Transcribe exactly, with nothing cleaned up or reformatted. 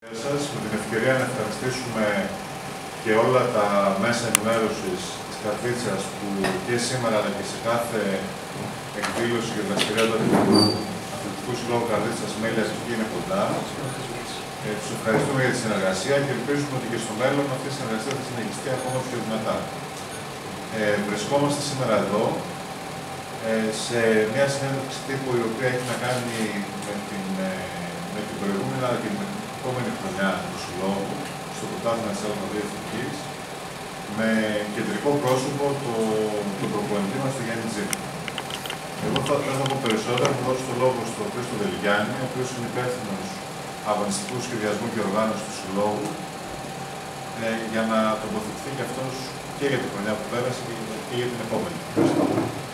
Σας, με την ευκαιρία να ευχαριστήσουμε και όλα τα μέσα ενημέρωσης της Καρδίτσας που και σήμερα αλλά και σε κάθε εκδήλωση και δραστηριότητα του Αθλητικού Συλλόγου Καρδίτσας Μέλειας εκεί είναι κοντά. Ε, τους ευχαριστούμε για τη συνεργασία και ελπίζουμε ότι και στο μέλλον αυτή η συνεργασία θα συνεχιστεί ακόμα πιο δυνατά. Ε, βρισκόμαστε σήμερα εδώ ε, σε μια συνέντευξη τύπου η οποία έχει να κάνει με την, ε, με την προηγούμενη αλλά και με την επόμενη χρονιά του Συλλόγου στο πρωτάθλημα της Ελλάδας Εθνικής, με κεντρικό πρόσωπο το, τον προπονητή μας, τον Γιάννη Τζίπη. Εγώ θα, θα πω περισσότερα, θα δώσω το λόγο στον Χρήστο Δελγιάννη, ο οποίος είναι υπεύθυνος αγωνιστικού σχεδιασμού και οργάνωση του Συλλόγου, ε, για να τοποθετηθεί και αυτός και για την χρονιά που πέρασε και για την επόμενη.